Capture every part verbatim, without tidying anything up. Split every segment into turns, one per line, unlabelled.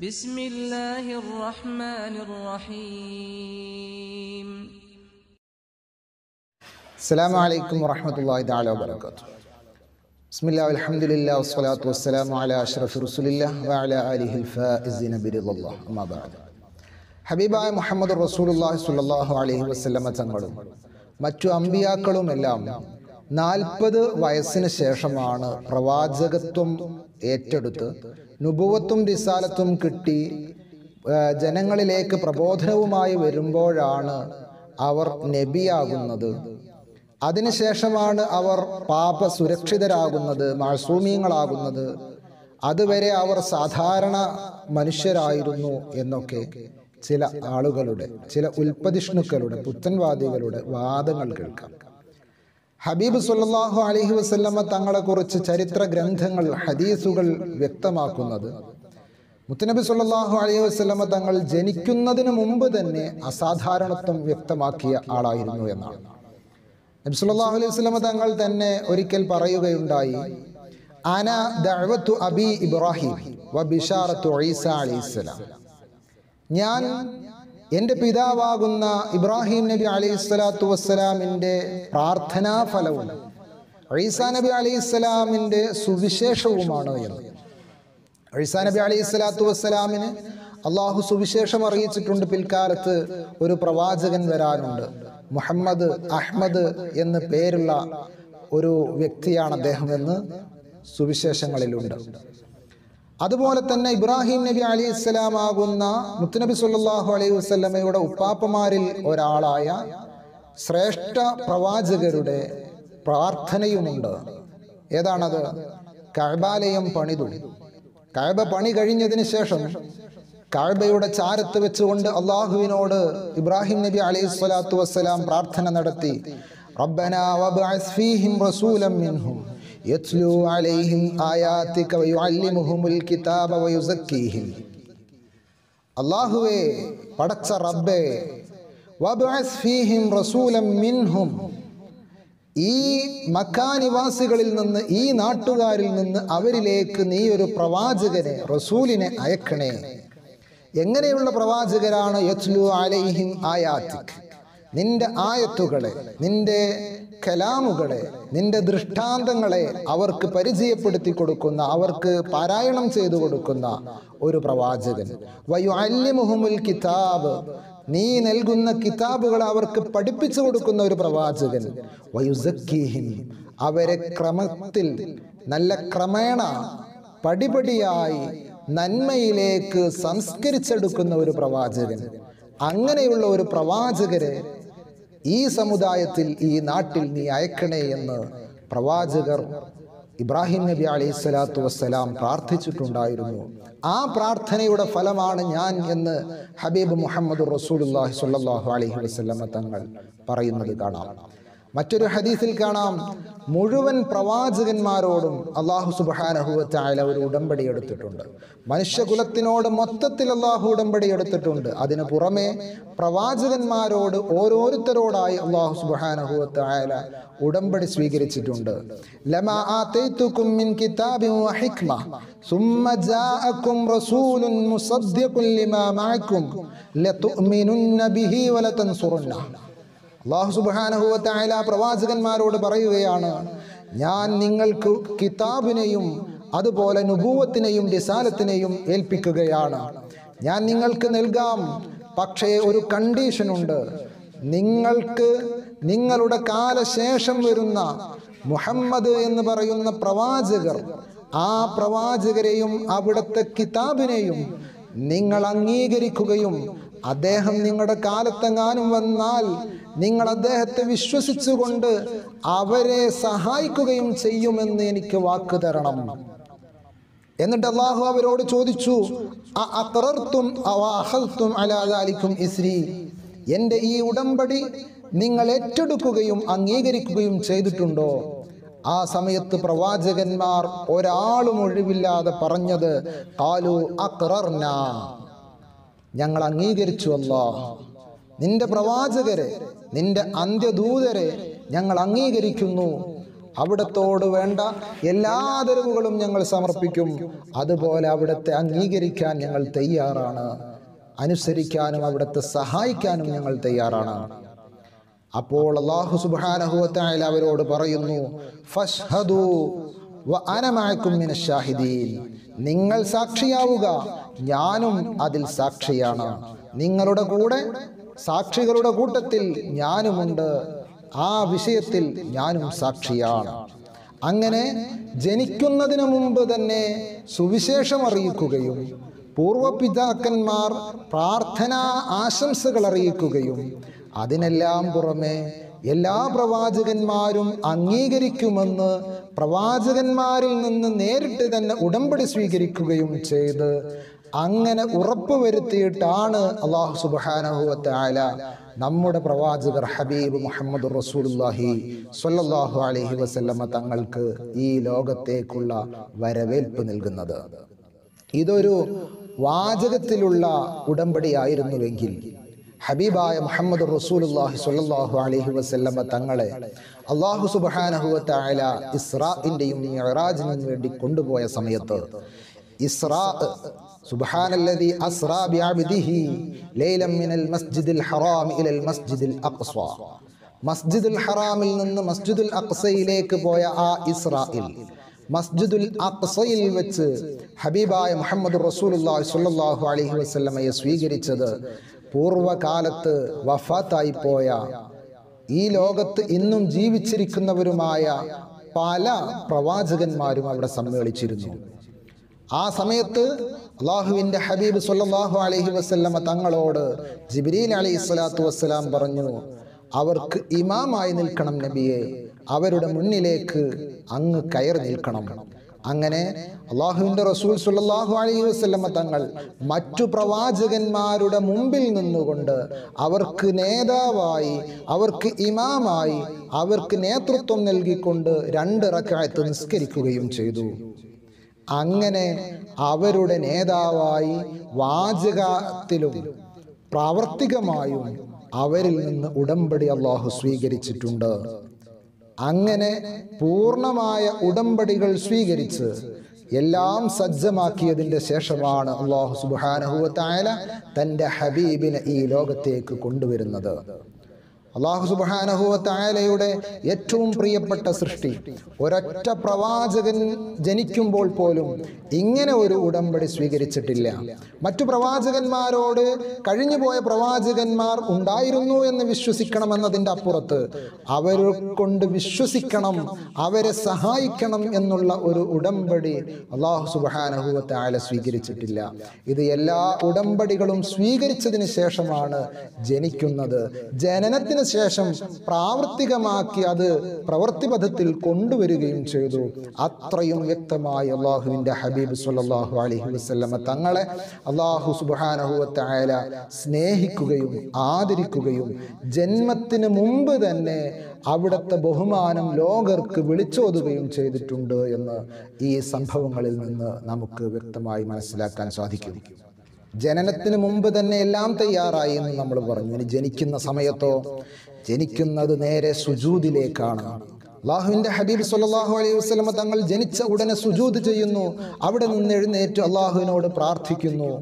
بسم الله الرحمن الرحيم.
السلام عليكم ورحمة الله تعالى وبركاته. بسم الله والحمد لله والصلاة والسلام على أشرف رسول الله وعلى آله الفائزين برضا الله. أما بعد. ഹബീബായ മുഹമ്മദ് റസൂലുള്ളാഹി സ്വല്ലല്ലാഹു അലൈഹി വസല്ലമ തങ്ങളും മറ്റു അമ്പിയാക്കളുമെല്ലാം നാൽപ്പത് വയസ്സിന് ശേഷമാണ് പ്രവാചകത്വം ഏറ്റെടുത്ത് നുബുവത്തും റിസാലത്തും കിട്ടി ജനങ്ങളിലേക്ക് പ്രബോധനവുമായി വരുമ്പോഴാണ് അവർ നബിയാകുന്നത്. അതിനുശേഷമാണ് അവർ പാപ സുരക്ഷിതരാകുന്നത്, മാസൂമീങ്ങളാകുന്നത്. അതുവരെ അവർ സാധാരണ മനുഷ്യരായിരുന്നു എന്നൊക്കെ ചില ആളുകളുടെ, ചില ഉൽപ്പതിഷ്ണുക്കളുടെ, പുത്തൻവാദികളുടെ വാദങ്ങൾ കേൾക്കാം. ഹബീബ് സല്ലല്ലാഹു അലൈഹി വസല്ലമ തങ്ങളെക്കുറിച്ച് ചരിത്ര ഗ്രന്ഥങ്ങൾ, ഹദീസുകൾ വ്യക്തമാക്കുന്നത് മുത്തനബി സല്ലല്ലാഹു അലൈഹി വസല്ലമ തങ്ങൾ ജനിക്കുന്നതിന് മുമ്പ് തന്നെ അസാധാരണത്വം വ്യക്തമാക്കിയ ആളായിരുന്നു എന്നാണ്. നബി സല്ലല്ലാഹു അലൈഹി വസല്ലമ തങ്ങൾ തന്നെ ഒരിക്കൽ പറയുകയുണ്ടായി, അന ദഅവത്തു അബി ഇബ്രാഹിം വ ബിശാറത്തു ഈസ അലൈഹിസ്സലാം. ഞാൻ എൻ്റെ പിതാവാകുന്ന ഇബ്രാഹിം നബി അലൈഹി സ്വലാത്തു വസ്സലാമിൻ്റെ പ്രാർത്ഥനാ ഫലവും ഈസാ നബി അലൈഹി സ്വലാമിൻ്റെ സുവിശേഷവുമാണ് എന്ന്. ഈസാ നബി അലൈഹി സ്വലാത്തു വസ്സലാമിന് അള്ളാഹു സുവിശേഷം അറിയിച്ചിട്ടുണ്ട്, പിൽക്കാലത്ത് ഒരു പ്രവാചകൻ വരാനുണ്ട്, മുഹമ്മദ് അഹ്മദ് എന്ന് പേരുള്ള ഒരു വ്യക്തിയാണ് അദ്ദേഹം എന്ന് സുവിശേഷങ്ങളിലുണ്ട്. അതുപോലെ തന്നെ ഇബ്രാഹിം നബി അലൈഹി സ്വലാം ആകുന്ന മുത്തുനബി സല്ലല്ലാഹു അലൈഹി വസല്ലമയുടെ ഉപ്പാപ്പമാരിൽ ഒരാളായ ശ്രേഷ്ഠ പ്രവാചകരുടെ പ്രാർത്ഥനയുമുണ്ട്. ഏതാണത്? കഅബാലയം പണിതു. കഅബ പണി കഴിഞ്ഞതിന് ശേഷം കഅബയുടെ ചാരത്ത് വെച്ചുകൊണ്ട് അള്ളാഹുവിനോട് ഇബ്രാഹിം നബി അലൈഹി സ്വലാത്തു വസ്സലാം പ്രാർത്ഥന നടത്തി, റബ്ബനാ വബ്അസ് ഫീഹിം റസൂലൻ മിൻഹും യത്ലു അലൈഹിം ആയാതിക വയുഅല്ലിമുഹുൽ കിതാബ വയുസക്കീഹിം. അല്ലാഹുവേ, പടച്ച റബ്ബേ, വബ്അസ് ഫീഹിം റസൂലൻ മിൻഹും, ഈ മക്കാനിവാസികളിൽ നിന്ന്, ഈ നാട്ടുകാരിൽ നിന്ന് അവരിലേക്ക് നീ ഒരു പ്രവാചകനെ, റസൂലിനെ അയക്കണേ. എങ്ങനെയുള്ള പ്രവാചകരാണ്? യത്ലു അലൈഹിം ആയാതിക, നിന്റെ ആയത്തുകളെ, നിന്റെ കലാമുകളെ, നിന്റെ ദൃഷ്ടാന്തങ്ങളെ അവർക്ക് പരിചയപ്പെടുത്തി കൊടുക്കുന്ന, അവർക്ക് പാരായണം ചെയ്തു കൊടുക്കുന്ന ഒരു പ്രവാചകൻ. വയുഅല്ലിമുഹുൽ കിതാബ്, നീ നൽകുന്ന കിതാബുകൾ അവർക്ക് പഠിപ്പിച്ചു കൊടുക്കുന്ന ഒരു പ്രവാചകൻ. വയുസക്കീഹിം, അവരെ ക്രമത്തിൽ, നല്ല ക്രമേണ, പടിപടിയായി നന്മയിലേക്ക് സംസ്കരിച്ചെടുക്കുന്ന ഒരു പ്രവാചകൻ. അങ്ങനെയുള്ള ഒരു പ്രവാചകരെ ഈ സമുദായത്തിൽ, ഈ നാട്ടിൽ നീ അയക്കണേ എന്ന് പ്രവാചകർ ഇബ്രാഹിം നബി അലൈഹി സ്വലാത്തു വസ്സലാം പ്രാർത്ഥിച്ചിട്ടുണ്ടായിരുന്നു. ആ പ്രാർത്ഥനയുടെ ഫലമാണ് ഞാൻ എന്ന് ഹബീബ് മുഹമ്മദ് റസൂലുള്ളാഹി സ്വല്ലല്ലാഹു അലൈഹി വസല്ലമ തങ്ങൾ പറയുന്നത് കാണാം. മറ്റൊരു ഹദീസിൽ കാണാം, മുഴുവൻ പ്രവാചകന്മാരോടും അള്ളാഹു സുബ്ഹാനഹു വ തആല ഒരു ഉടമ്പടി എടുത്തിട്ടുണ്ട്. മനുഷ്യകുലത്തിനോട് മൊത്തത്തിൽ അള്ളാഹു ഉടമ്പടി എടുത്തിട്ടുണ്ട്. അതിനു പുറമെ പ്രവാചകന്മാരോട് ഓരോരുത്തരോടായി അള്ളാഹു സുബ്ഹാനഹു വ തആല ഉടമ്പടി സ്വീകരിച്ചിട്ടുണ്ട്. ലമാ ആതൈതുകും മിൻ കിതാബിൻ വ ഹിക്മ സുമ്മ ജാഅകും റസൂലുൻ മുസദ്ദിഖുൻ ലിമാ മഅകും ലതുഅ്മിനുന്ന ബിഹി വ ലതൻസുറുന്ന. അല്ലാഹു സുബ്ഹാനഹു വ തആല പ്രവാചകന്മാരോട് പറയുകയാണ്, ഞാൻ നിങ്ങൾക്ക് കിതാബിനെയും അതുപോലെ നുബുവത്തിനെയും റിസാലത്തിനെയും ഏൽപ്പിക്കുകയാണ്. ഞാൻ നിങ്ങൾക്ക് നൽകാം, പക്ഷേ ഒരു കണ്ടീഷനുണ്ട്. നിങ്ങൾക്ക് നിങ്ങളുടെ കാലശേഷം വരുന്ന മുഹമ്മദ് എന്ന് പറയുന്ന പ്രവാചകർ, ആ പ്രവാചകരെയും അവിടുത്തെ കിതാബിനെയും നിങ്ങൾ അംഗീകരിക്കുകയും അദ്ദേഹം നിങ്ങളുടെ കാലത്തെങ്ങാനും വന്നാൽ നിങ്ങൾ അദ്ദേഹത്തെ വിശ്വസിച്ചുകൊണ്ട് അവരെ സഹായിക്കുകയും ചെയ്യുമെന്ന് എനിക്ക് വാക്ക് തരണം. എന്നിട്ട് അള്ളാഹു അവരോട് ചോദിച്ചു, അഅഖറർതും അവ അഖൽതും അലാ ദാലികും ഇസ്രി, എൻ്റെ ഈ ഉടമ്പടി നിങ്ങൾ ഏറ്റെടുക്കുകയും അംഗീകരിക്കുകയും ചെയ്തിട്ടുണ്ടോ? ആ സമയത്ത് പ്രവാചകന്മാർ ഒരാളും ഒഴിവില്ലാതെ പറഞ്ഞത്, ഖാലു അഖറർനാ, ഞങ്ങൾ അംഗീകരിച്ചു അല്ലാഹ്, നിന്റെ പ്രവാചകരെ, നിന്റെ അന്ത്യദൂതരെ ഞങ്ങൾ അംഗീകരിക്കുന്നു. അവിടത്തോട് വേണ്ട എല്ലാ ആദരവുകളും ഞങ്ങൾ സമർപ്പിക്കും. അതുപോലെ അവിടത്തെ അംഗീകരിക്കാൻ ഞങ്ങൾ തയ്യാറാണ്, അനുസരിക്കാനും അവിടത്തെ സഹായിക്കാനും ഞങ്ങൾ തയ്യാറാണ്. അപ്പോൾ അല്ലാഹു സുബ്ഹാനഹു വ തആല അവരോട് പറയുന്നു, ഫഷ്ഹദു വ അന മഅകും മിനശ് ഷാഹിദീൻ. നിങ്ങൾ സാക്ഷിയാവുക, ഞാനും അതിൽ സാക്ഷിയാണ്. നിങ്ങളുടെ കൂടെ സാക്ഷികളുടെ കൂട്ടത്തിൽ ഞാനുമുണ്ട്, ആ വിഷയത്തിൽ ഞാനും സാക്ഷിയാണ്. അങ്ങനെ ജനിക്കുന്നതിന് മുമ്പ് തന്നെ സുവിശേഷം അറിയിക്കുകയും പൂർവപിതാക്കന്മാർ പ്രാർത്ഥനാ ആശംസകൾ അറിയിക്കുകയും അതിനെല്ലാം പുറമെ എല്ലാ പ്രവാചകന്മാരും അംഗീകരിക്കുമെന്ന് പ്രവാചകന്മാരിൽ നിന്ന് നേരിട്ട് തന്നെ ഉടമ്പടി സ്വീകരിക്കുകയും ചെയ്ത് അങ്ങനെ ഉറപ്പുവരുത്തിയിട്ടാണ് അല്ലാഹു സുബ്ഹാനഹു വ തആല നമ്മുടെ പ്രവാചകർ ഹബീബ് മുഹമ്മദ് റസൂലുള്ളാഹി സ്വല്ലല്ലാഹു അലൈഹി വസല്ലമ തങ്ങൾക്ക് ഈ ലോകത്തേക്കുള്ള വരവേൽപ്പ് നൽകുന്നത്. ഇതൊരു വാചകത്തിലുള്ള ഉടമ്പടിയായിരുന്നുവെങ്കിൽ ഹബീബായ മുഹമ്മദ് റസൂലുള്ളാഹി സ്വല്ലല്ലാഹു അലൈഹി വസല്ലമ തങ്ങളെ അല്ലാഹു സുബ്ഹാനഹു വ തആല ഇസ്രാഇന്റെയും മിഅ്റാജിനും വേണ്ടി കൊണ്ടുപോയ സമയത്ത് ഇസ്രാ സുബ്ഹാനല്ലദി അസ്റാ ബിഅബ്ദിഹി ലൈലൻ മിനൽ മസ്ജിദിൽ ഹറാം ഇലൽ മസ്ജിദിൽ അഖ്സ, മസ്ജിദുൽ ഹറാമിൽ നിന്ന് മസ്ജിദുൽ അഖ്സയിലേക്ക് പോയ ആ ഇസ്രായിൽ മസ്ജിദുൽ അഖ്സയിൽ വെച്ച് ഹബീബായ മുഹമ്മദ് റസൂലുള്ളാഹി സ്വല്ലല്ലാഹു അലൈഹി വസല്ലമയെ സ്വീകരിച്ചത് പൂർവകാലത്ത് വഫാത്തായി പോയ ഈ ലോകത്ത് ഇന്നും ജീവിച്ചിരിക്കുന്നവരുമായ പല പ്രവാചകന്മാരും അവിടെ സമ്മേളിച്ചിരുന്നു. ആ സമയത്ത് അല്ലാഹുവിൻ്റെ ഹബീബ് സ്വല്ലല്ലാഹു അലൈഹി വസല്ലമ തങ്ങളോട് ജിബ്രീൽ അലൈഹിസ്സലാത്തു വസ്സലാം പറഞ്ഞു, അവർക്ക് ഇമാമായി നിൽക്കണം നബിയെ, അവരുടെ മുന്നിലേക്ക് അങ്ങ് കയറി നിൽക്കണം. അങ്ങനെ അല്ലാഹുവിൻ്റെ റസൂൽ സ്വല്ലല്ലാഹു അലൈഹി വസല്ലമ തങ്ങൾ മറ്റു പ്രവാചകന്മാരുടെ മുമ്പിൽ നിന്നുകൊണ്ട് അവർക്ക് നേതാവായി, അവർക്ക് ഇമാമായി, അവർക്ക് നേതൃത്വം നൽകിക്കൊണ്ട് രണ്ട് റക്അത്ത് നിസ്കരിക്കുകയും ചെയ്തു. അങ്ങനെ അവരുടെ നേതാവായി വാചകത്തിലും പ്രാവർത്തികമായും അവരിൽ നിന്ന് ഉടമ്പടി അല്ലാഹു സ്വീകരിച്ചിട്ടുണ്ട്. അങ്ങനെ പൂർണ്ണമായ ഉടമ്പടികൾ സ്വീകരിച്ച് എല്ലാം സജ്ജമാക്കിയതിൻ്റെ ശേഷമാണ് അല്ലാഹു സുബ്ഹാനഹു വ തആല തൻ്റെ ഹബീബിനെ ഈ ലോകത്തേക്ക് കൊണ്ടുവരുന്നത്. അല്ലാഹു സുബ്ഹാനഹു വ തആലയുടെ ഏറ്റവും പ്രിയപ്പെട്ട സൃഷ്ടി ഒരൊറ്റ പ്രവാചകൻ ജനിക്കുമ്പോൾ പോലും ഇങ്ങനെ ഒരു ഉടമ്പടി സ്വീകരിച്ചിട്ടില്ല. മറ്റു പ്രവാചകന്മാരോട് കഴിഞ്ഞുപോയ പ്രവാചകന്മാർ ഉണ്ടായിരുന്നു എന്ന് വിശ്വസിക്കണമെന്നതിൻ്റെ അപ്പുറത്ത് അവരെ കൊണ്ട് വിശ്വസിക്കണം, അവരെ സഹായിക്കണം എന്നുള്ള ഒരു ഉടമ്പടി അല്ലാഹു സുബ്ഹാനഹു വ തആല സ്വീകരിച്ചിട്ടില്ല. ഇത് എല്ലാ ഉടമ്പടികളും സ്വീകരിച്ചതിന് ശേഷമാണ് ജനിക്കുന്നത്. ജനനത്തിന് ശേഷം പ്രാവർത്തികമാക്കി അത് പ്രവൃത്തിപഥത്തിൽ കൊണ്ടുവരികയും ചെയ്തു. അത്രയും വ്യക്തമായി അല്ലാഹുവിൻ്റെ ഹബീബ് സ്വല്ലല്ലാഹു അലൈഹി വസല്ലമ തങ്ങളെ അല്ലാഹു സുബ്ഹാനഹു വ തആല സ്നേഹിക്കുകയും ആദരിക്കുകയും ജന്മത്തിന് മുമ്പ് തന്നെ അവിടുത്തെ ബഹുമാനം ലോകർക്ക് വിളിച്ചോതുകയും ചെയ്തിട്ടുണ്ട് എന്ന് ഈ സംഭവങ്ങളിൽ നിന്ന് നമുക്ക് വ്യക്തമായി മനസ്സിലാക്കാൻ സാധിക്കും. ജനനത്തിന് മുമ്പ് തന്നെ എല്ലാം തയ്യാറായി എന്ന് നമ്മൾ പറഞ്ഞു. ഇനി ജനിക്കുന്ന സമയത്തോ ജനിക്കുന്നത് നേരെ സുജൂദിലേക്കാണ്. അല്ലാഹുവിൻ്റെ ഹബീബ് സ്വല്ലല്ലാഹു അലൈഹി വസല്ലമ തങ്ങൾ ജനിച്ച ഉടനെ സുജൂദ് ചെയ്യുന്നു. അവിടെ നിന്ന് എഴുന്നേറ്റ് അല്ലാഹുവിനോട് പ്രാർത്ഥിക്കുന്നു.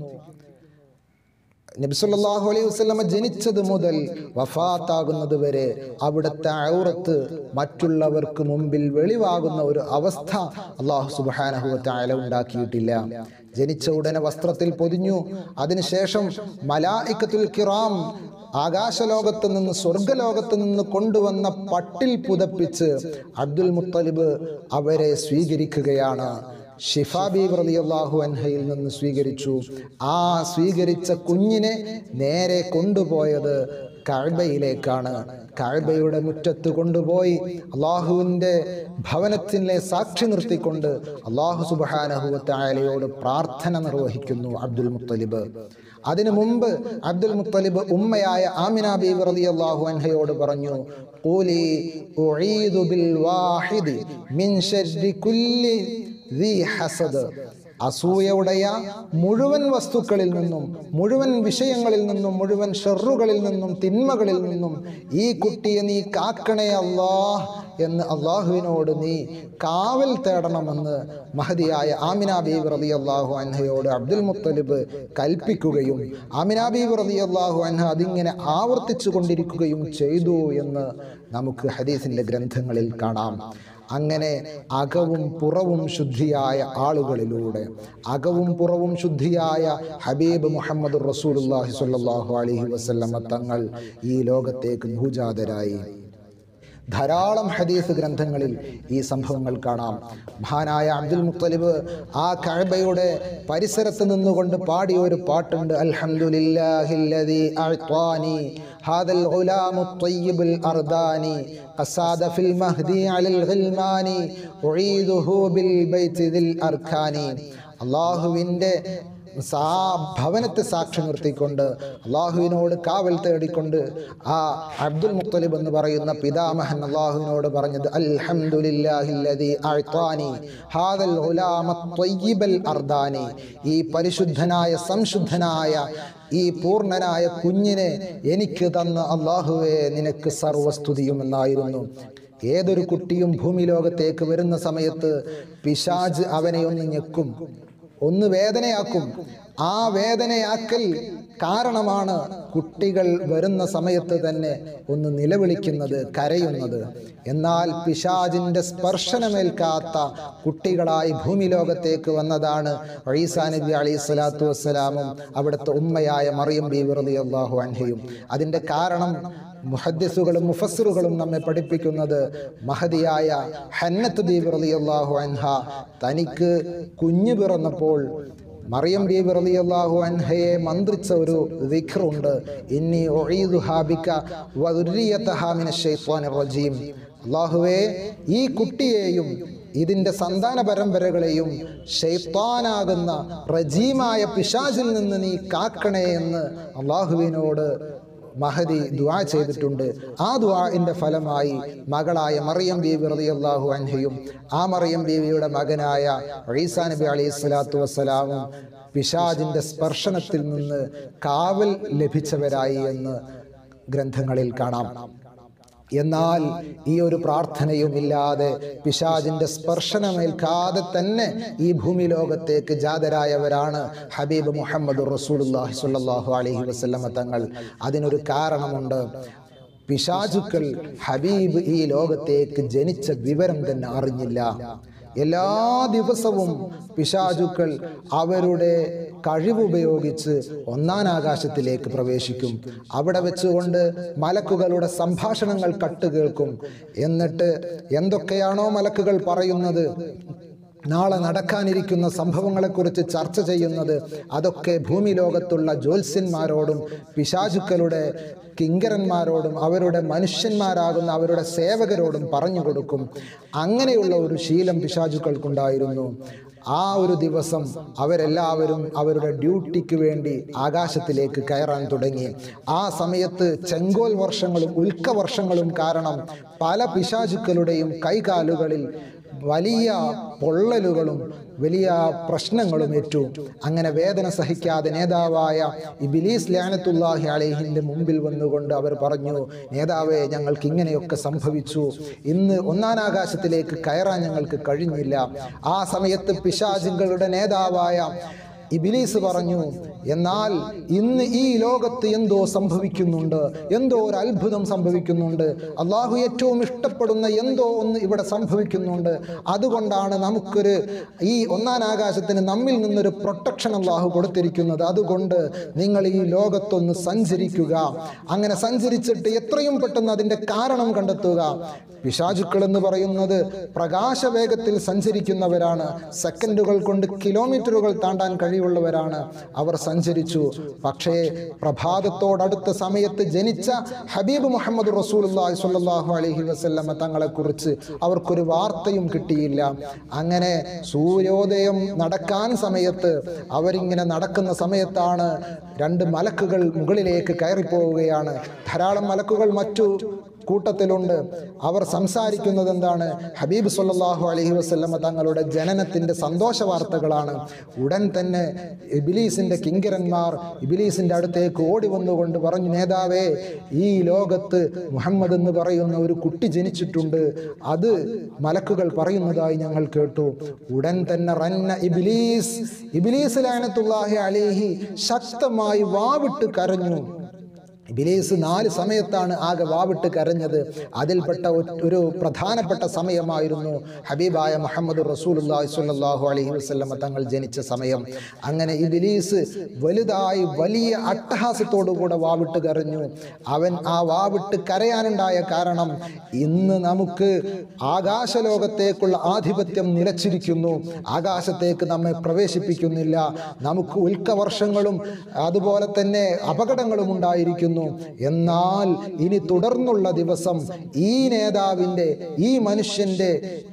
നബി സല്ലല്ലാഹു അലൈഹി വസല്ലമ ജനിച്ചത് മുതൽ വഫാത്താകുന്നത് വരെ അവിടുത്തെ ഔറത്ത് മറ്റുള്ളവർക്ക് മുമ്പിൽ വെളിവാകുന്ന ഒരു അവസ്ഥ അല്ലാഹു സുബ്ഹാനഹു വ തആല ഉണ്ടാക്കിയിട്ടില്ല. ജനിച്ച ഉടനെ വസ്ത്രത്തിൽ പൊതിഞ്ഞു. അതിനുശേഷം മലായികത്തുൽ കിറാം ആകാശലോകത്ത് നിന്ന് സ്വർഗലോകത്ത് നിന്ന് കൊണ്ടുവന്ന പട്ടിൽ പുതപ്പിച്ച് അബ്ദുൽ മുത്തലിബ് അവരെ സ്വീകരിക്കുകയാണ്. ഷിഫാ ബീവി റളിയല്ലാഹു അൻഹയിൽ നിന്ന് സ്വീകരിച്ചു. ആ സ്വീകരിച്ച കുഞ്ഞിനെ നേരെ കൊണ്ടുപോയത് കഅബയിലേക്കാണ്. കഅബയുടെ മുറ്റത്ത് കൊണ്ടുപോയി അല്ലാഹുവിൻ്റെ ഭവനത്തിലെ സാക്ഷി നിർത്തിക്കൊണ്ട് അല്ലാഹു സുബ്ഹാനഹു വ തആലയോട് പ്രാർത്ഥന നിർവഹിക്കുന്നു അബ്ദുൽ മുത്തലിബ്. അതിനു മുമ്പ് അബ്ദുൽ മുത്തലിബ് ഉമ്മയായ ആമിന ബീവി റളിയല്ലാഹു അൻഹയോട് പറഞ്ഞു, ഖൂലി ഉഈദു ബിൽ വാഹിദി മിൻ ശർരി കുല്ലി ദീ ഹസദ്. അസൂയയുടയ മുഴുവൻ വസ്തുക്കളിൽ നിന്നും, മുഴുവൻ വിഷയങ്ങളിൽ നിന്നും, മുഴുവൻ ഷർറുകളിൽ നിന്നും, തിന്മകളിൽ നിന്നും ഈ കുട്ടിയെ നീ കാക്കണേ അല്ലാഹ് എന്ന് അള്ളാഹുവിനോട് നീ കാവൽ തേടണമെന്ന് മഹദിയായ ആമിന ബീവി റളിയല്ലാഹു അൻഹയോട് അബ്ദുൽ മുത്തലിബ് കൽപ്പിക്കുകയും ആമിന ബീവി റളിയല്ലാഹു അൻഹ അതിങ്ങനെ ആവർത്തിച്ചു കൊണ്ടിരിക്കുകയും ചെയ്തു എന്ന് നമുക്ക് ഹദീസിന്റെ ഗ്രന്ഥങ്ങളിൽ കാണാം. അങ്ങനെ അകവും പുറവും ശുദ്ധിയായ ആളുകളിലൂടെ അകവും പുറവും ശുദ്ധിയായ ഹബീബ് മുഹമ്മദ് റസൂലുള്ളാഹി സ്വല്ലല്ലാഹു അലൈഹി വസല്ലമ തങ്ങൾ ഈ ലോകത്തേക്ക് ഭൂജാതരായി. ധാരാളം ഹദീസ് ഗ്രന്ഥങ്ങളിൽ ഈ സംഭവങ്ങൾ കാണാം. മഹാനായ അബ്ദുൽ മുത്തലിബ് ആ കഅബയുടെ പരിസരത്ത് നിന്നുകൊണ്ട് പാടിയ ഒരു പാട്ടുണ്ട്. അൽഹംദുലില്ലാഹില്ലദീ അഅ്താനി ഹാദൽ ഗുലാമു ത്വയ്യിബുൽ അർദാനി ഖസാദ ഫിൽ മഹ്ദി അലൽ ഗിൽമാനി ഉഈദുഹു ബിൽ ബൈതി ദിൽ അർക്കാനി. അല്ലാഹുവിൻ്റെ സാ ഭവനത്തെ സാക്ഷി നിർത്തിക്കൊണ്ട് അള്ളാഹുവിനോട് കാവൽ തേടിക്കൊണ്ട് ആ അബ്ദുൽ മുത്തലിബ് എന്ന് പറയുന്ന പിതാമഹൻ അള്ളാഹുവിനോട് പറഞ്ഞത് അൽഹംദുലില്ലാഹില്ലദീ അഅ്താനി ഹാദൽ ഗുലാമ ത്വയ്യിബൽ അർദാനി. ഈ പരിശുദ്ധനായ സംശുദ്ധനായ ഈ പൂർണ്ണനായ കുഞ്ഞിനെ എനിക്ക് തന്ന അള്ളാഹുവേ നിനക്ക് സർവസ്തുതിയും എന്നായിരുന്നു. ഏതൊരു കുട്ടിയും ഭൂമി ലോകത്തേക്ക് വരുന്ന സമയത്ത് പിശാച് അവനെ ഒന്ന് ഞെക്കും, ഒന്ന് വേദനയാക്കും. ആ വേദനയാക്കൽ കാരണമാണ് കുട്ടികൾ വരുന്ന സമയത്ത് തന്നെ ഒന്ന് നിലവിളിക്കുന്നത്, കരയുന്നത്. എന്നാൽ പിശാചിൻ്റെ സ്പർശനമേൽക്കാത്ത കുട്ടികളായി ഭൂമി ലോകത്തേക്ക് വന്നതാണ് ഈസാ നബി അലൈഹി സ്വലാത്തു വസ്സലാമും അവിടുത്തെ ഉമ്മയായ മറിയം ബീവി റളിയല്ലാഹു അൻഹയും. അതിൻ്റെ കാരണം മുഹദ്ദിസുകളും മുഫസ്സിറുകളും നമ്മെ പഠിപ്പിക്കുന്നത് മഹദിയായ ഹന്നത്ത് ബീവി റളിയല്ലാഹു അൻഹ തനിക്ക് കുഞ്ഞു പിറന്നപ്പോൾ മറിയം ബീവി റളിയല്ലാഹു അൻഹയെ മന്ത്രിച്ച ഒരു ദിക്റുണ്ട്. ഇന്നി ഉഈദുഹാ ബിക വദുർരിയതഹാ മിനശ് ശൈത്വാനിർ റജീം. അല്ലാഹുവേ, ഈ കുട്ടിയെയും ഇതിൻ്റെ സന്താന പരമ്പരകളെയും ശൈത്താനാകുന്ന റജീമായ പിശാചിൽ നിന്ന് നീ കാക്കണേ എന്ന് അല്ലാഹുവിനോട് മഹദി ദുആ ചെയ്തിട്ടുണ്ട്. ആ ദുആഇന്റെ ഫലമായി മകളായ മറിയം ബീവി റളിയല്ലാഹു അൻഹയും ആ മറിയം ബീവിയുടെ മകനായ ഈസാ നബി അലൈഹി സ്വലാത്തു വസ്സലാമും പിശാചിന്റെ സ്പർശനത്തിൽ നിന്ന് കാവൽ ലഭിച്ചവരായി എന്ന് ഗ്രന്ഥങ്ങളിൽ കാണാം. എന്നാൽ ഈ ഒരു പ്രാർത്ഥനയും ഇല്ലാതെ പിശാചിന്റെ സ്പർശനമേൽക്കാതെ തന്നെ ഈ ഭൂമി ലോകത്തേക്ക് ജാതരായവരാണ് ഹബീബ് മുഹമ്മദ് റസൂലുള്ളാഹി സ്വല്ലല്ലാഹു അലൈഹി വസല്ലമ തങ്ങൾ. അതിനൊരു കാരണമുണ്ട്. പിശാചുക്കൾ ഹബീബ് ഈ ലോകത്തേക്ക് ജനിച്ച വിവരം തന്നെ അറിഞ്ഞില്ല. എല്ലാ ദിവസവും പിശാചുക്കൾ അവരുടെ കഴിവുപയോഗിച്ച് ഒന്നാനാകാശത്തിലേക്ക് പ്രവേശിക്കും. അവിടെ വെച്ചുകൊണ്ട് മലക്കുകളുടെ സംഭാഷണങ്ങൾ കട്ടുകേൾക്കും. എന്നിട്ട് എന്തൊക്കെയാണോ മലക്കുകൾ പറയുന്നത്, നാളെ നടക്കാനിരിക്കുന്ന സംഭവങ്ങളെക്കുറിച്ച് ചർച്ച ചെയ്യുന്നത്, അതൊക്കെ ഭൂമി ലോകത്തുള്ള ജ്യോത്സ്യന്മാരോടും പിശാചുക്കളുടെ കിങ്കരന്മാരോടും അവരുടെ മനുഷ്യന്മാരാകുന്ന അവരുടെ സേവകരോടും പറഞ്ഞു കൊടുക്കും. അങ്ങനെയുള്ള ഒരു ശീലം പിശാചുക്കൾക്കുണ്ടായിരുന്നു. ആ ഒരു ദിവസം അവരെല്ലാവരും അവരുടെ ഡ്യൂട്ടിക്ക് വേണ്ടി ആകാശത്തിലേക്ക് കയറാൻ തുടങ്ങി. ആ സമയത്ത് ചെങ്കോൽ വർഷങ്ങളും ഉൽക്ക വർഷങ്ങളും കാരണം പല പിശാചുക്കളുടെയും കൈകാലുകളിൽ വലിയ പൊള്ളലുകളും വലിയ പ്രശ്നങ്ങളും ഏറ്റു. അങ്ങനെ വേദന സഹിക്കാതെ നേതാവായ ഇബ്ലീസ് ലഅനത്തുല്ലാഹി അലൈഹിന്റെ മുമ്പിൽ വന്നുകൊണ്ട് അവർ പറഞ്ഞു, നേതാവേ, ഞങ്ങൾക്ക് ഇങ്ങനെയൊക്കെ സംഭവിച്ചു, ഇന്ന് ഒന്നാനാകാശത്തിലേക്ക് കയറാൻ ഞങ്ങൾക്ക് കഴിഞ്ഞില്ല. ആ സമയത്ത് പിശാചുകളുടെ നേതാവായ ഇബ്ലീസ് പറഞ്ഞു, എന്നാൽ ഇന്ന് ഈ ലോകത്ത് എന്തോ സംഭവിക്കുന്നുണ്ട്, എന്തോ ഒരു അത്ഭുതം സംഭവിക്കുന്നുണ്ട്, അള്ളാഹു ഏറ്റവും ഇഷ്ടപ്പെടുന്ന എന്തോ ഒന്ന് ഇവിടെ സംഭവിക്കുന്നുണ്ട്. അതുകൊണ്ടാണ് നമുക്കൊരു ഈ ഒന്നാനാകാശത്തിന് നമ്മിൽ നിന്നൊരു പ്രൊട്ടക്ഷൻ അള്ളാഹു കൊടുത്തിരിക്കുന്നത്. അതുകൊണ്ട് നിങ്ങൾ ഈ ലോകത്തൊന്ന് സഞ്ചരിക്കുക. അങ്ങനെ സഞ്ചരിച്ചിട്ട് എത്രയും പെട്ടെന്ന് അതിൻ്റെ കാരണം കണ്ടെത്തുക. പിശാചുക്കൾ എന്ന് പറയുന്നത് പ്രകാശവേഗത്തിൽ സഞ്ചരിക്കുന്നവരാണ്. സെക്കൻഡുകൾ കൊണ്ട് കിലോമീറ്ററുകൾ താണ്ടാൻ കഴിവുള്ളവരാണ്. അവർ സഞ്ചരിച്ചു. പക്ഷേ പ്രഭാതത്തോടടുത്ത സമയത്ത് ജനിച്ച ഹബീബ് മുഹമ്മദ് റസൂലുള്ളാഹി സ്വല്ലല്ലാഹു അലൈഹി വസല്ലമ തങ്ങളെക്കുറിച്ച് അവർക്കൊരു വാർത്തയും കിട്ടിയില്ല. അങ്ങനെ സൂര്യോദയം നടക്കാൻ സമയത്ത് അവരിങ്ങനെ നടക്കുന്ന സമയത്താണ് രണ്ട് മലക്കുകൾ മുകളിലേക്ക് കയറിപ്പോവുകയാണ്. ധാരാളം മലക്കുകൾ മറ്റു കൂട്ടത്തിലുണ്ട്. അവർ സംസാരിക്കുന്നത് എന്താണ്? ഹബീബ് സല്ലല്ലാഹു അലൈഹി വസല്ലമ തങ്ങളുടെ ജനനത്തിന്റെ സന്തോഷ വാർത്തകളാണ്. ഉടൻ തന്നെ ഇബ്ലീസിന്റെ കിങ്കരന്മാർ ഇബ്ലീസിന്റെ അടുത്തേക്ക് ഓടി വന്നുകൊണ്ട് പറഞ്ഞു, നേതാവേ, ഈ ലോകത്ത് മുഹമ്മദ് എന്ന് പറയുന്ന ഒരു കുട്ടി ജനിച്ചിട്ടുണ്ട്, അത് മലക്കുകൾ പറയുന്നതായി ഞങ്ങൾ കേട്ടു. ഉടൻ തന്നെ റന്ന ഇബ്ലീസ് ഇബ്ലീസ് ലഅനത്തുല്ലാഹി അലൈഹി ശക്തമായി വാവിട്ട് കരഞ്ഞു. ഇബ്ലീസ് നാല് സമയത്താണ് ആകെ വാവിട്ട് കരഞ്ഞത്. അതിൽപ്പെട്ട ഒരു പ്രധാനപ്പെട്ട സമയമായിരുന്നു ഹബീബായ മുഹമ്മദ് റസൂലുള്ളാഹി സ്വല്ലല്ലാഹു അലൈഹി വസല്ലം തങ്ങൾ ജനിച്ച സമയം. അങ്ങനെ ഇബ്ലീസ് വലുതായി വലിയ അട്ടഹാസത്തോടുകൂടെ വാവിട്ട് കരഞ്ഞു. അവൻ ആ വാവിട്ട് കരയാനുണ്ടായ കാരണം, ഇന്ന് നമുക്ക് ആകാശലോകത്തേക്കുള്ള ആധിപത്യം നിലച്ചിരിക്കുന്നു, ആകാശത്തേക്ക് നമ്മെ പ്രവേശിപ്പിക്കുന്നില്ല, നമുക്ക് ഉൽക്കവർഷങ്ങളും അതുപോലെ തന്നെ അപകടങ്ങളും ഉണ്ടായിരിക്കുന്നു. എന്നാൽ ഇനി തുടർന്നുള്ള ദിവസം ഈ നേതാവിൻ്റെ, ഈ മനുഷ്യന്റെ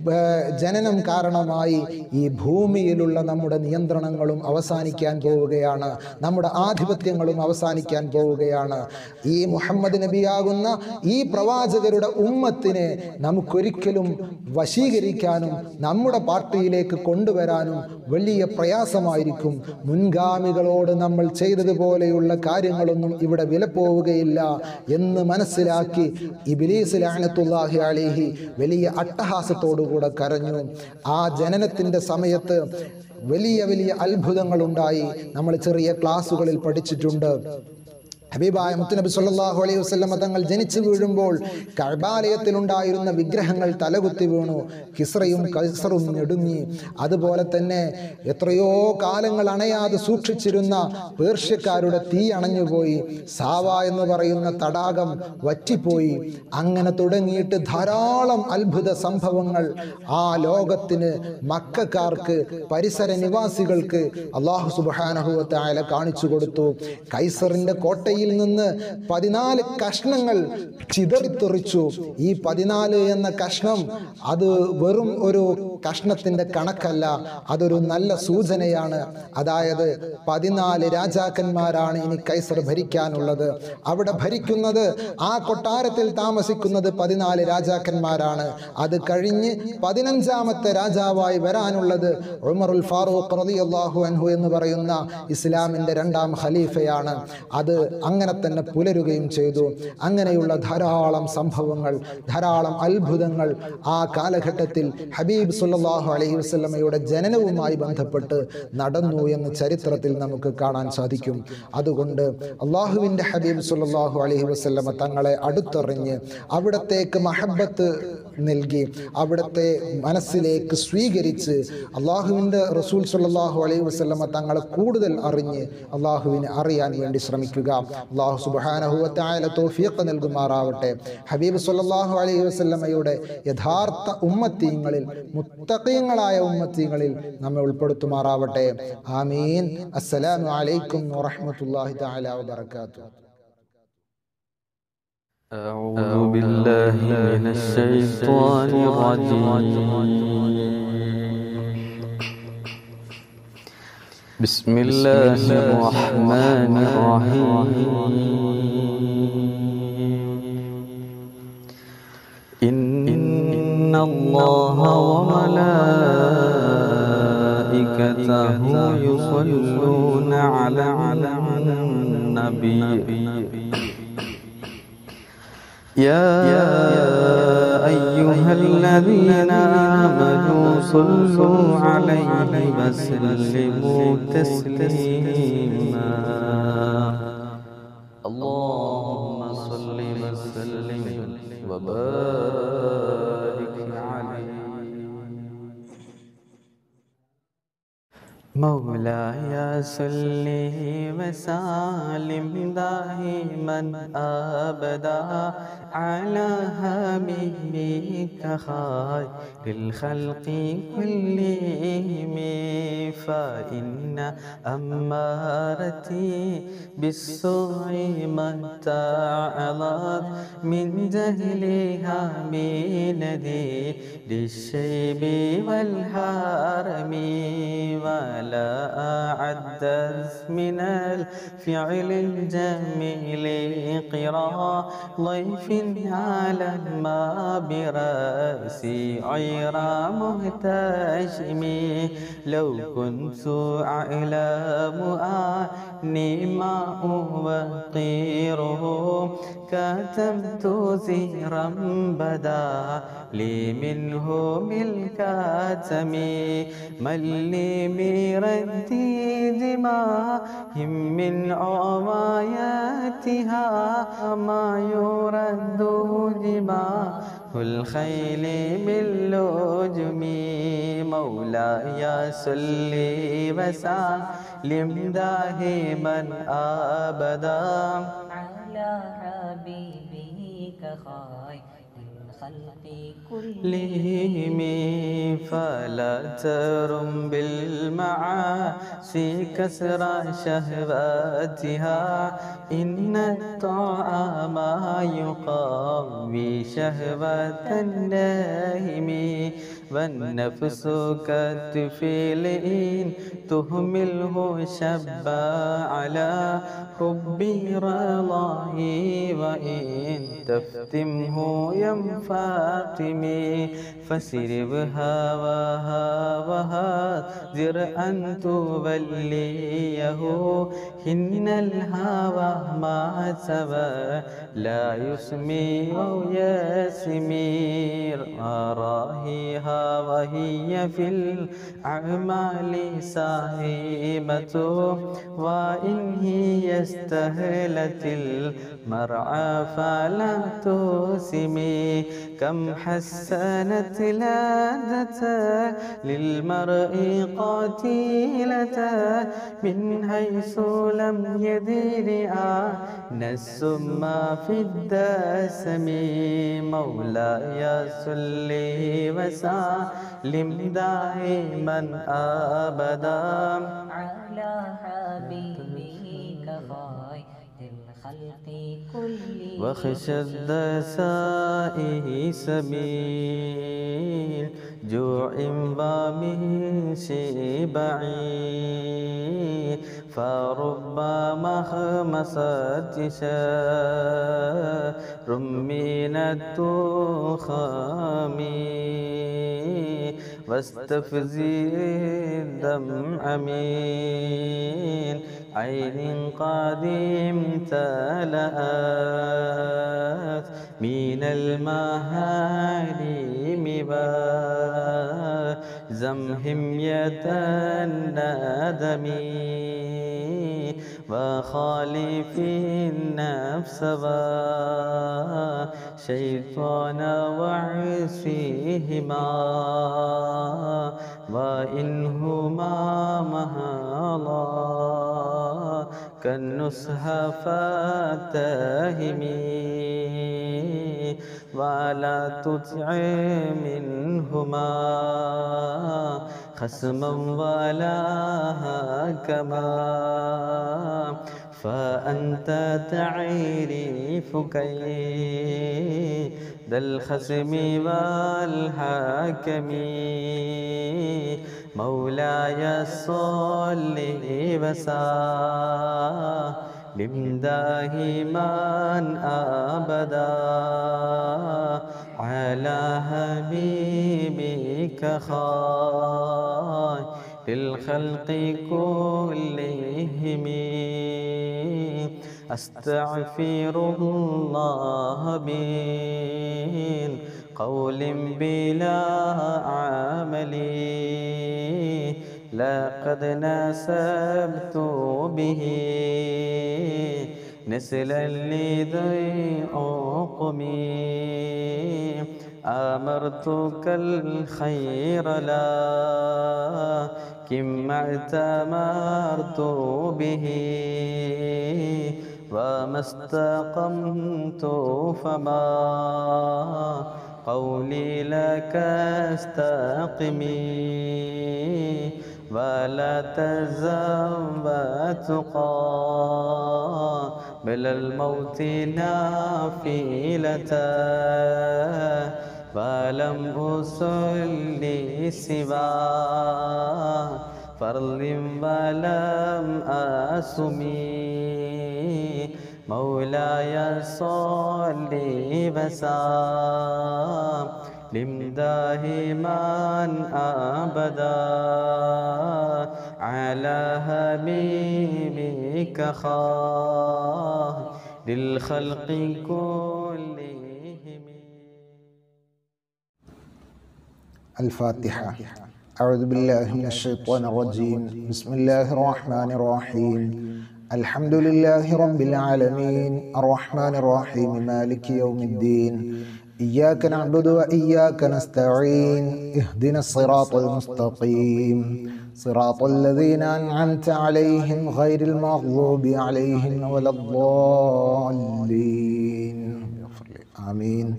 ജനനം കാരണമായി ഈ ഭൂമിയിലുള്ള നമ്മുടെ നിയന്ത്രണങ്ങളും അവസാനിക്കാൻ പോവുകയാണ്, നമ്മുടെ ആധിപത്യങ്ങളും അവസാനിക്കാൻ പോവുകയാണ്. ഈ മുഹമ്മദ് നബിയാകുന്ന ഈ പ്രവാചകരുടെ ഉമ്മത്തിനെ നമുക്കൊരിക്കലും വശീകരിക്കാനും നമ്മുടെ പാർട്ടിയിലേക്ക് കൊണ്ടുവരാനും വലിയ പ്രയാസമായിരിക്കും. മുൻഗാമികളോട് നമ്മൾ ചെയ്തതുപോലെയുള്ള കാര്യങ്ങളൊന്നും ഇവിടെ വിലപ്പോവുകയില്ല എന്ന് മനസ്സിലാക്കി ഇബ്ലീസ് ലഅനത്തുല്ലാഹി അലൈഹി വലിയ അട്ടഹാസത്തോടുകൂടെ കരഞ്ഞു. ആ ജനനത്തിന്റെ സമയത്ത് വലിയ വലിയ അത്ഭുതങ്ങൾ ഉണ്ടായി. നമ്മൾ ചെറിയ ക്ലാസ്സുകളിൽ പഠിച്ചിട്ടുണ്ട്. ഹബീബായ മുത്തുനബി സല്ലല്ലാഹു അലൈഹി വസല്ലം തങ്ങൾ ജനിച്ചു വീഴുമ്പോൾ കഅബാലയത്തിൽ ഉണ്ടായിരുന്ന വിഗ്രഹങ്ങൾ തലകുത്തി വീണു. കിസ്റയും കൈസറും നെടുങ്ങി. അതുപോലെ തന്നെ എത്രയോ കാലങ്ങൾ അണയാതെ സൂക്ഷിച്ചിരുന്ന പേർഷ്യക്കാരുടെ തീ അണഞ്ഞുപോയി. സാവ എന്ന് പറയുന്ന തടാകം വറ്റിപ്പോയി. അങ്ങനെ തുടങ്ങിയിട്ട് ധാരാളം അത്ഭുത സംഭവങ്ങൾ ആ ലോകത്തിന്, മക്കക്കാർക്ക്, പരിസര നിവാസികൾക്ക് അല്ലാഹു സുബ്ഹാനഹു വ തആല കാണിച്ചു കൊടുത്തു. കൈസറിന്റെ കോട്ടയിൽ നിന്ന് പതിനാല് കഷ്ണങ്ങൾ ചിതറിത്തെറിച്ചു. ഈ പതിനാല് എന്ന കഷ്ണം അത് വെറും ഒരു കഷ്ണത്തിന്റെ കണക്കല്ല, അതൊരു നല്ല സൂചനയാണ്. അതായത് പതിനാല് രാജാക്കന്മാരാണ് ഇനി കൈസർ ഭരിക്കാനുള്ളത്. അവിടെ ഭരിക്കുന്നത്, ആ കൊട്ടാരത്തിൽ താമസിക്കുന്നത് പതിനാല് രാജാക്കന്മാരാണ്. അത് കഴിഞ്ഞ് പതിനഞ്ചാമത്തെ രാജാവായി വരാനുള്ളത് ഉമറുൽ ഫാറൂഖ് റളിയല്ലാഹു അൻഹു എന്ന് പറയുന്ന ഇസ്ലാമിന്റെ രണ്ടാം ഖലീഫയാണ്. അത് അങ്ങനെ തന്നെ പുലരുകയും ചെയ്തു. അങ്ങനെയുള്ള ധാരാളം സംഭവങ്ങൾ, ധാരാളം അത്ഭുതങ്ങൾ ആ കാലഘട്ടത്തിൽ ഹബീബ് സല്ലല്ലാഹു അലൈഹി വസല്ലമയുടെ ജനനവുമായി ബന്ധപ്പെട്ട് നടന്നു എന്ന് ചരിത്രത്തിൽ നമുക്ക് കാണാൻ സാധിക്കും. അതുകൊണ്ട് അള്ളാഹുവിൻ്റെ ഹബീബ് സല്ലല്ലാഹു അലൈഹി വസല്ലമ തങ്ങളെ അടുത്തറിഞ്ഞ് അവിടത്തേക്ക് മഹബത്ത് നൽകി, അവിടുത്തെ മനസ്സിലേക്ക് സ്വീകരിച്ച് അള്ളാഹുവിൻ്റെ റസൂൽ സല്ലല്ലാഹു അലൈഹി വസല്ലമ തങ്ങളെ കൂടുതൽ അറിഞ്ഞ് അള്ളാഹുവിനെ അറിയാൻ വേണ്ടി ശ്രമിക്കുക. അല്ലാഹു സുബ്ഹാനഹു വ തആല തൗഫീഖ് നൽകുമാറാവട്ടെ. ഹബീബ് സല്ലല്ലാഹു അലൈഹി വസല്ലമയുടെ യഥാർത്ഥ ഉമ്മത്തീങ്ങളിൽ, മുത്തഖീങ്ങളായ ഉമ്മത്തീങ്ങളിൽ നമ്മെ ഉൾപ്പെടുത്തുമാറാവട്ടെ. ആമീൻ. അസ്സലാമു അലൈക്കും വറഹ്മത്തുള്ളാഹി തആല വബറകാതുഹു.
أعوذ بالله من الشيطان الرجيم. بسم الله الرحمن الرحيم. إن الله وملائكته يصلون على النبي يا أيها الذين آمنوا صلوا عليه وسلموا تسليما. اللهم صل وسلم وبارك عليه. مولاي صل وسلم دائما أبدا على حبيبك خير الخلق كلهم، فإن أمارتي بالسوء من تعرض من جهلها بلدي للشيب والهرم، ولا لا أعدت من الفعل الجميل قرا ضيف على ما برأسي غير مهتشم لو كنت أعلم أني ما أوقره كتمت زهرا بدا لي منه بالكتم من لي بردي دماء من عواياتها ما يرد دماء الخيل باللجم مولاي صل وسلم دائما أبدا
على حبيبك خير الخلق
كلهم فلا ترم بالمعاصي كسر شهواتها إن الطعام يقوي شهوة النائم والنفس كالطفل إن تهمله شب على حب رضاه وإن تفتمه ينفاتم فسر بهواها وهاذر أن توليه إن الهوى ما سوى لا يسمي أو يسمير أراهيها وهي في الأعمال صاحبة وإن هي استهلت المرعى فلا تسمي كم حسنت لذة للمرء قاتلة من حيث لم يدر أن السم في الدسم مولاي صل وسلم دائما أبدا
على حبيبك خير الخلق كلهم
وخشى الدسائه سبيل جوع ومن شبع فرب مخمصة شار من التخام واستفزي الدمع من عين قد امتلأت من المهارم وزمهم يتندم وخالف النفس والشيطان وعصيهما وإنهما مهلا كالنصح فاتهمي ولا تطع منهما خصما ولا هكما فأنت تعرف كيد الخصم والحاكم مولاي صل وسلم دائما أبدا على حبيبك خير الخلق كلهم أستغفر الله من قول بلا عمل لقد نسبت به نسلا لذي عقمي أمرتك الخير لكن ما اعتمرت به وما استقمت فما قولي لك استقمي ولا تزوت قابل الموت نافلة ولم أصلي سوى فرض ولم أسمي مولاي صل وسلم دائما أبدا على حبيبك خير للخلق كلهم.
الفاتحة. أعوذ بالله من الشيطان الرجيم. بسم الله الرحمن الرحيم. الحمد لله رب العالمين الرحمن الرحيم مالك يوم الدين إياك نعبد وإياك نستعين اهدنا الصراط المستقيم صراط الذين أنعمت عليهم غير المغضوب عليهم ولا الضالين. آمين.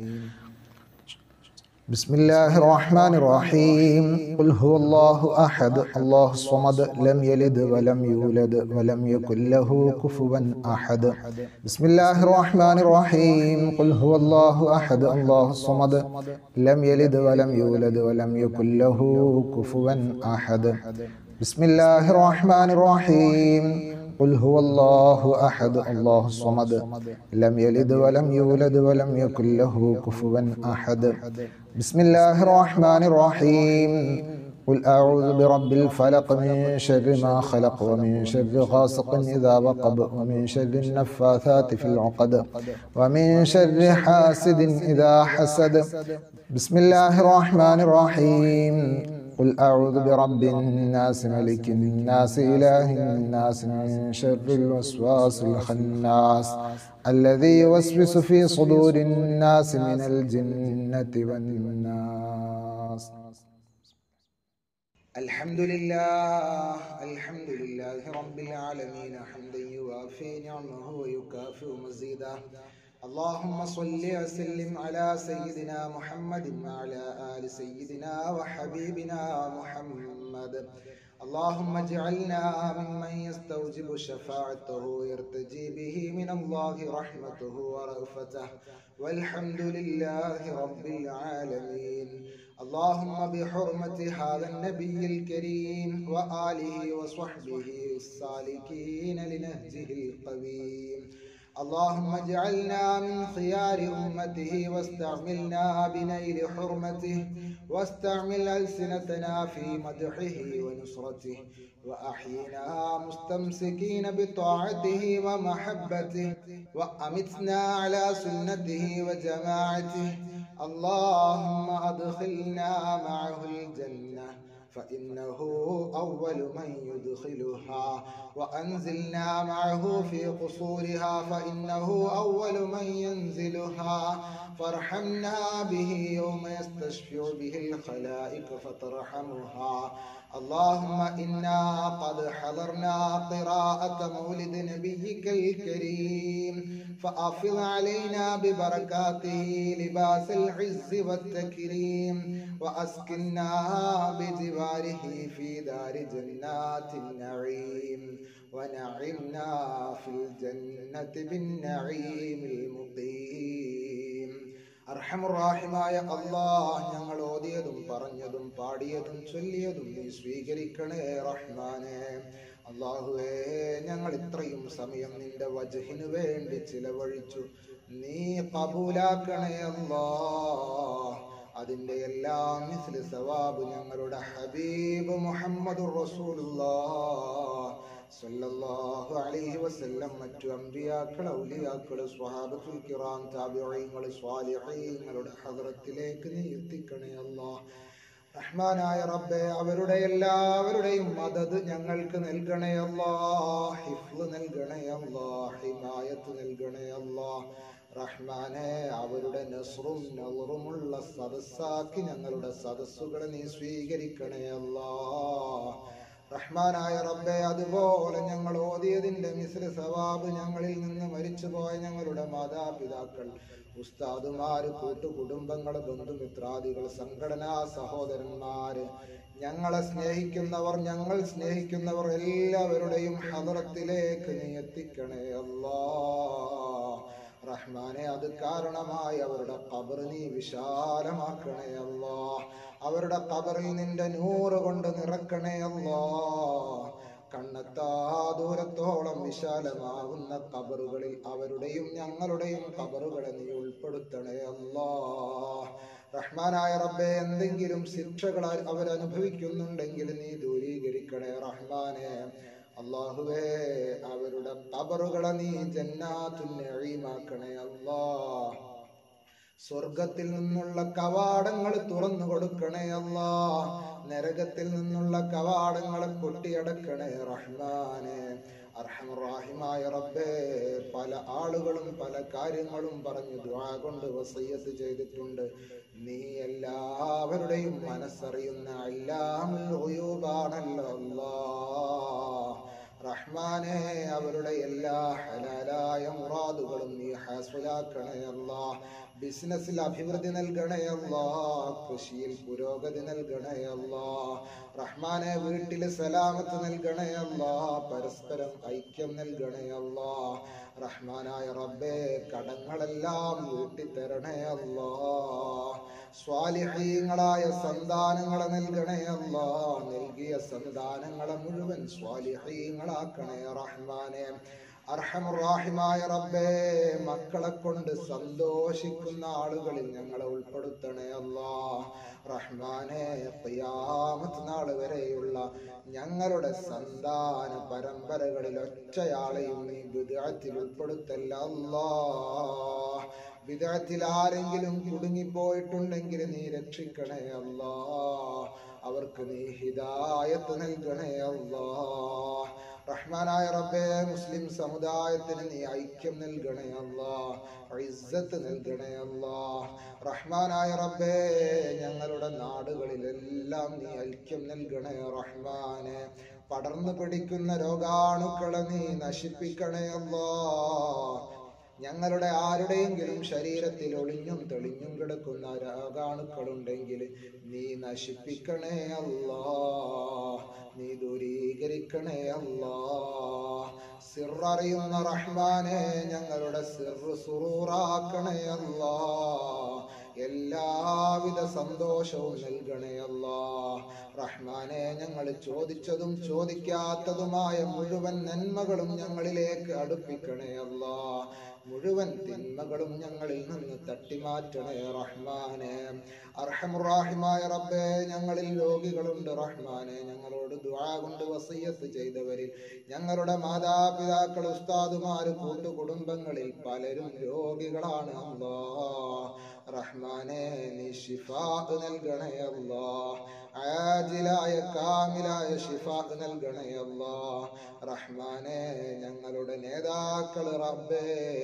بسم الله الرحمن الرحيم. قل هو الله أحد الله الصمد لم يلد ولم يولد ولم يكن له كفوا أحد. بسم الله الرحمن الرحيم. قل هو الله أحد الله الصمد لم يلد ولم يولد ولم يكن له كفوا أحد. بسم الله الرحمن الرحيم. قل هو الله أحد الله الصمد لم يلد ولم يولد ولم يكن له كفوا أحد. بسم الله الرحمن الرحيم. قل أعوذ برب الفلق من شر ما خلق ومن شر غاسق إذا وقب ومن شر النفاثات في العقد ومن شر حاسد إذا حسد. بسم الله الرحمن الرحيم. قل أعوذ برب الناس ملك الناس إله الناس من شر الوسواس الخناس الذي يوسوس في صدور الناس من الجنة والناس. الحمد لله الحمد لله رب العالمين حمدا يوافي نعمه ويكافئ مزيدا. اللهم صل وسلم على سيدنا محمد وعلى آل سيدنا وحبيبنا محمد. اللهم اجعلنا ممن يستوجب شفاعته ويرتجي به من الله رحمته ورأفته والحمد لله رب العالمين. اللهم بحرمة هذا النبي الكريم وآله وصحبه السالكين لنهجه القويم اللهم اجعلنا من خيار أمته واستعملنا بنيل حرمته واستعمل ألسنتنا في مدحه ونصرته وأحينا مستمسكين بطاعته ومحبته وأمتنا على سنته وجماعته. اللهم أدخلنا معه الجنة فإنه أول من يدخلها وأنزلنا معه في قصورها فإنه أول من ينزلها فارحمنا به يوم يستشفع به الخلائق فترحمها. اللهم إنا قد حضرنا قراءة مولد نبيك الكريم فأفض علينا ببركاته لباس العز والتكريم وأسكننا بجواره في دار جنات النعيم ونعمنا في الجنة بالنعيم المقيم. അർഹമുറാഹിമായ അല്ലാഹ്, ഞങ്ങൾ ഓതിയതും പറഞ്ഞതും പാടിയതും ചൊല്ലിയതും നീ സ്വീകരിക്കണേ റഹ്മാനേ. അല്ലാഹുവേ, ഞങ്ങൾ ഇത്രയും സമയം നിന്റെ വജ്ഹിനു വേണ്ടി ചിലവഴിച്ചു, നീ കബൂലാക്കണേ അല്ലാഹ്. അതിന്റെ എല്ലാം മിസ്ലി സവാബ് ഞങ്ങളുടെ ഹബീബ് മുഹമ്മദുർ റസൂലുള്ളാഹ് സല്ലല്ലാഹു അലൈഹി വസല്ലം, മറ്റു അംബിയാക്കൾ, ഔലിയാക്കൾ, സ്വഹാബത്തുൽ കിറാം, താബിഈങ്ങൾ, സ്വാലിഹീങ്ങളുടെ ഹദ്റത്തിലേക്ക് നീ എത്തിക്കണേ അല്ലാഹ്. റഹ്മാനായ റബ്ബേ, അവരുടെ എല്ലാവരുടെയും മദദ് ഞങ്ങൾക്ക് നൽകണേ അല്ലാഹ്. ഹിഫ്ള് നൽകണേ അല്ലാഹ്. ഹിമായത്ത് നൽകണേ അല്ലാഹ്. റഹ്മാനെ, അവരുടെ നസ്റും നളറുമുള്ള സദസ്സാക്കി ഞങ്ങളുടെ സദസ്സുകളെ നീ സ്വീകരിക്കണേ അല്ലാഹ്. റഹ്മാനായ റബ്ബേ, അതുപോലെ ഞങ്ങൾ ഓതിയതിന്റെ മിസ്ല സവാബ് ഞങ്ങളിൽ നിന്ന് മരിച്ചുപോയ ഞങ്ങളുടെ മാതാപിതാക്കൾ, ഉസ്താദുമാര്, കൂട്ടുകുടുംബങ്ങള്, ബന്ധുമിത്രാദികൾ, സംഘടനാ സഹോദരന്മാര്, ഞങ്ങളെ സ്നേഹിക്കുന്നവർ, ഞങ്ങൾ സ്നേഹിക്കുന്നവർ എല്ലാവരുടെയും ഹദറത്തിലേക്ക് നീ എത്തിക്കണേ അല്ലാഹ്. റഹ്മാനെ, അത് കാരണമായി അവരുടെ ഖബർ നീ വിശാലമാക്കണേ അല്ലാഹ്. അവരുടെ ഖബറിൽ നിന്റെ നൂറ് കൊണ്ട് നിറക്കണേ അല്ലാ. കണ്ണെത്താ ദൂരത്തോളം വിശാലമാകുന്ന ഖബറുകളിൽ അവരുടെയും ഞങ്ങളുടെയും ഖബറുകളെ നീ ഉൾപ്പെടുത്തണേ അല്ലാ. റഹ്മാനായ റബ്ബേ, എന്തെങ്കിലും ശിക്ഷകൾ അവരനുഭവിക്കുന്നുണ്ടെങ്കിൽ നീ ദൂരീകരിക്കണേ റഹ്മാനെ. അല്ലാഹുവേ, അവരുടെ ഖബറുകളെ നീ ജന്നാത്തുൻ നഈമാക്കണേ അല്ലാ. സ്വർഗത്തിൽ നിന്നുള്ള കവാടങ്ങൾ തുറന്നു കൊടുക്കണേ അല്ലാ. നരകത്തിൽ നിന്നുള്ള കവാടങ്ങളെ കൊട്ടിയടക്കണേ റഹ്മാനെ. അർഹമറാഹിമായ റബ്ബേ, പല ആളുകളും പല കാര്യങ്ങളും പറഞ്ഞു ദുആ കൊണ്ട് വസിയ്യത്ത് ചെയ്തിട്ടുണ്ട്. നീ എല്ലാവരുടെയും മനസ്സറിയുന്ന അല്ലാമുൽ ഗുയൂബാണല്ലോ അല്ലാഹ്. റഹ്മാനെ, അവരുടെ എല്ലാ ഹലാലായ മുറാദുകളും നീ ഹാസിലാക്കണേ അല്ലാഹ്. ബിസിനസ്സിൽ അഭിവൃദ്ധി നൽകണേ അല്ലാഹ്. കൃഷിയിൽ പുരോഗതി നൽകണേ അല്ലാഹ്. റഹ്മാനെ, വീട്ടിൽ സലാമത്ത് നൽകണേ അല്ലാഹ്. പരസ്പരം ഐക്യം നൽകണേ അല്ലാഹ്. റഹ്മാനായ റബ്ബേ, കടങ്ങളെല്ലാം വീട്ടിത്തരണേ അല്ലാഹ്. സ്വാലിഹീങ്ങളായ സന്താനങ്ങളെ നൽകണേ അല്ലാഹ്. നൽകിയ സന്താനങ്ങളെ മുഴുവൻ സ്വാലിഹീങ്ങളാക്കണേ റഹ്മാനെ. അർഹമുറാഹിമായ റബ്ബേ, മക്കളെ കൊണ്ട് സന്തോഷിക്കുന്ന ആളുകളിൽ ഞങ്ങളെ ഉൾപ്പെടുത്തണേ അല്ലാഹ്. റഹ്മാനെ, ഖിയാമത്ത് നാൾ വരെയുള്ള ഞങ്ങളുടെ സന്താന പരമ്പരകളിൽ ഒറ്റയാളെയും നീ ബിദ്അത്തിൽ ഉൾപ്പെടുത്തല്ല അല്ലാഹ്. ബിദ്അത്തിൽ ആരെങ്കിലും കുടുങ്ങിപ്പോയിട്ടുണ്ടെങ്കിൽ നീ രക്ഷിക്കണേ അല്ലാഹ്. അവർക്ക് നീ ഹിദായത്ത് നൽകണേ അല്ലാഹ്. റഹ്മാനായ റബ്ബേ, മുസ്ലിം സമുദായത്തിന് നീ ഐക്യം നൽകണേ അല്ലാഹ്. ഇസ്സത്ത് നൽകണേ അല്ലാഹ്. റഹ്മാനായ റബ്ബേ, ഞങ്ങളുടെ നാടുകളിലെല്ലാം നീ ഐക്യം നൽകണേ റഹ്മാനെ. പടർന്നു പിടിക്കുന്ന രോഗാണുക്കളെ നീ നശിപ്പിക്കണേ അല്ലാഹ്. ഞങ്ങളുടെ ആരുടെയെങ്കിലും ശരീരത്തിൽ ഒളിഞ്ഞും തെളിഞ്ഞും കിടക്കുന്ന രോഗാണുക്കളുണ്ടെങ്കിൽ നീ നശിപ്പിക്കണേ അല്ലാഹ്. നീ ദൂരീകരിക്കണേ അല്ലാഹ്. സിററിയുന്ന റഹ്മാനെ, ഞങ്ങളുടെ സിറ് സുറൂറാക്കണേ അല്ലാഹ്. എല്ലാവിധ സന്തോഷവും നൽകണേ അല്ലാഹ്. റഹ്മാനെ, ഞങ്ങൾ ചോദിച്ചതും ചോദിക്കാത്തതുമായ മുഴുവൻ നന്മകളും ഞങ്ങളിലേക്ക് അടുപ്പിക്കണേ അല്ലാഹ്. മുഴുവൻ തിന്മകളും ഞങ്ങളിൽ നിന്ന് തട്ടിമാറ്റണേ റഹ്മാനെ. അർഹമുറാഹിമായ റബ്ബേ, ഞങ്ങളിൽ രോഗികളുണ്ട് റഹ്മാനെ. ഞങ്ങളോട് ദുആ കൊണ്ട് വസിയ്യത്ത് ചെയ്തവരിൽ ഞങ്ങളുടെ മാതാപിതാക്കൾ, ഉസ്താദുമാര്, കൂട്ടുകുടുംബങ്ങളിൽ പലരും രോഗികളാണ് അല്ലാഹ്. റഹ്മാനെ, നീ ശിഫാ നൽകണേ അല്ലാഹ്. ആജിലായ കാമിലായ ശിഫാ നൽകണേ അല്ലാഹ്. റഹ്മാനെ, ഞങ്ങളുടെ നേതാക്കൾ റബ്ബേ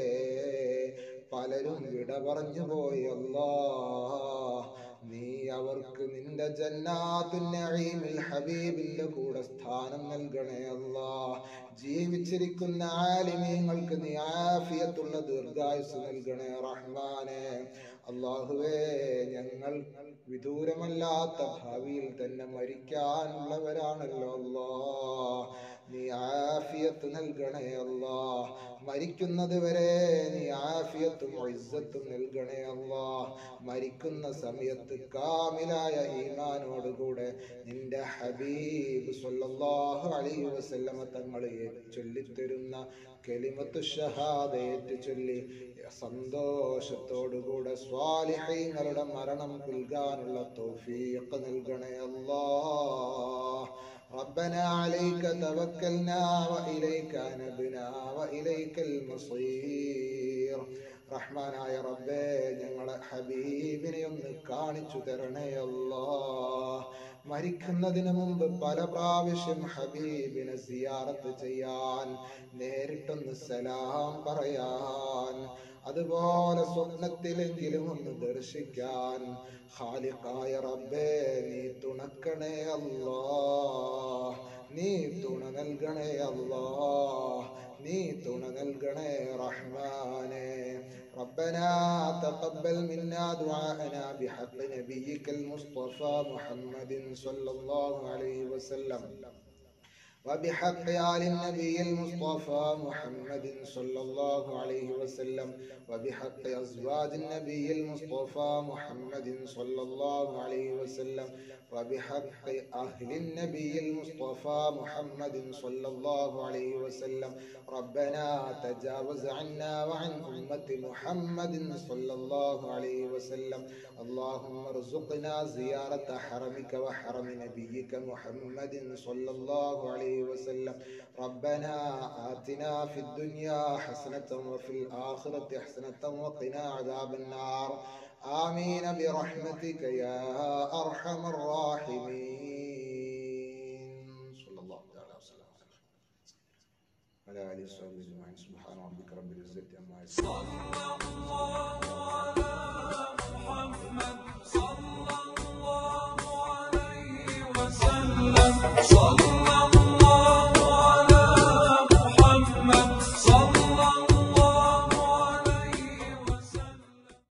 പലരും വിട പറഞ്ഞു പോയി അല്ലാഹ്. നീ അവർക്ക് നിന്റെ ജന്നാത്തുൻ നഈമിൽ ഹബീബിന്റെ കൂടെ സ്ഥാനം നൽകണേ അല്ലാഹ്. ജീവിച്ചിരിക്കുന്ന ആലിമീങ്ങൾക്ക് നീ ആഫിയത്തുള്ള ദീർഘായുസ് നൽകണേ റഹ്മാനെ. അല്ലാഹുവേ, ഞങ്ങൾ വിദൂരമല്ലാത്ത ഭാവിയിൽ തന്നെ മരിക്കാനുള്ളവരാണല്ലോ അല്ലാഹ്. നീ ആഫിയത്ത് നൽകണേ അല്ലാഹ്. മരിക്കുന്നത് വരെ നീ ആഫിയത്തും ഇസ്സത്തും നൽകണേ അല്ലാഹ്. മരിക്കുന്ന സമയത്ത് കാമിലായ ഈമാനോടുകൂടെ നിന്റെ ഹബീബ് സ്വല്ലല്ലാഹു അലൈഹി വസല്ലമ തങ്ങളെ ചൊല്ലിത്തരുന്ന കലിമത്തു ഷഹാദത്ത് ചൊല്ലി സന്തോഷത്തോടുകൂടെ സ്വാലിഹീങ്ങളുടെ മരണം പുൽകാനുള്ള തൗഫീഖ് നൽകണേ അല്ലാഹ്. ربنا عليك توكلنا وإليك نبنا وإليك المصير. റഹ്മാനായ റബ്ബേ, ഞങ്ങളെ ഹബീബിനെ ഒന്ന് കാണിച്ചു തരണേ അല്ലാഹ്. മരിക്കുന്നതിന് മുമ്പ് പല പ്രാവശ്യം ഹബീബിനെ സിയാറത്ത് ചെയ്യാൻ, നേരിട്ടൊന്ന് സലാം പറയാൻ, അതുപോലെ സ്വപ്നത്തിലെങ്കിലും ഒന്ന് ദർശിക്കാൻ ഖാലിഖായ റബ്ബേ നീ തുണക്കണേ അല്ലാഹ്. നീ തുണ നൽകണേ അല്ലാഹ്. നീ തുണ നൽകണേ റഹ്മാനെ. ربنا تقبل منا دعاءنا بحق نبيك المصطفى محمد صلى الله عليه وسلم. وبحق آل النبي المصطفى محمد صلى الله عليه وسلم وبحق أزواج النبي المصطفى محمد صلى الله عليه وسلم وبحق أهل النبي المصطفى محمد صلى الله عليه وسلم ربنا تجاوز عنا وعن أمة محمد صلى الله عليه وسلم اللهم ارزقنا زيارة حرمك وحرم نبيك محمد صلى الله عليه وسلم ربنا آتنا في الدنيا حسنة وفي الآخرة حسنة وقنا عذاب النار آمين برحمتك يا أرحم الراحمين صلى الله تعالى وسلم على آله وصحبه أجمعين سبحان ربك رب العزة عما يصفون